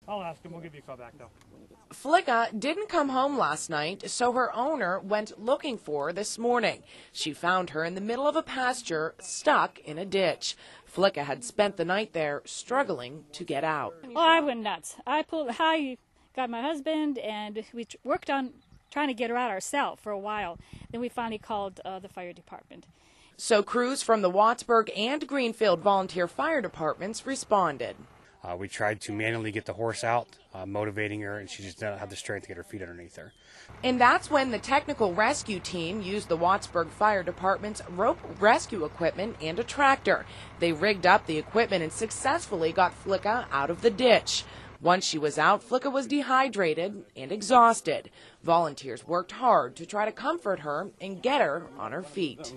I'll ask him. We'll give you a call back, though. Flicka didn't come home last night, so her owner went looking for her this morning. She found her in the middle of a pasture, stuck in a ditch. Flicka had spent the night there, struggling to get out. Oh, I went nuts. I got my husband, and we worked on trying to get her out ourselves for a while. Then we finally called the fire department. So crews from the Wattsburg and Greenfield volunteer fire departments responded. We tried to manually get the horse out, motivating her, and she just didn't have the strength to get her feet underneath her. And that's when the technical rescue team used the Wattsburg Fire Department's rope rescue equipment and a tractor. They rigged up the equipment and successfully got Flicka out of the ditch. Once she was out, Flicka was dehydrated and exhausted. Volunteers worked hard to try to comfort her and get her on her feet.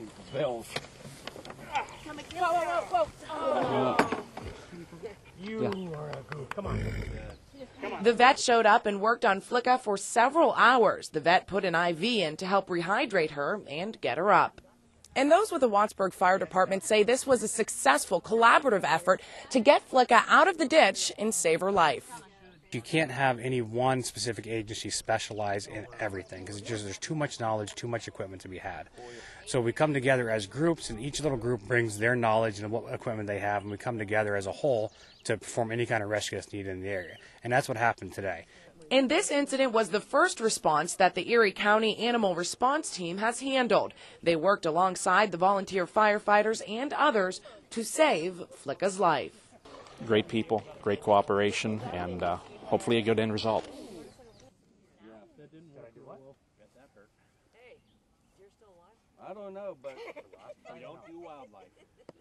You are a goof. Come on. The vet showed up and worked on Flicka for several hours. The vet put an IV in to help rehydrate her and get her up. And those with the Wattsburg Fire Department say this was a successful collaborative effort to get Flicka out of the ditch and save her life. You can't have any one specific agency specialize in everything because there's too much knowledge, too much equipment to be had. So we come together as groups, and each little group brings their knowledge and what equipment they have, and we come together as a whole to perform any kind of rescue that's needed in the area. And that's what happened today. And this incident was the first response that the Erie County Animal Response Team has handled. They worked alongside the volunteer firefighters and others to save Flicka's life. Great people, great cooperation, and hopefully a good end result. I don't know, but we don't do wildlife.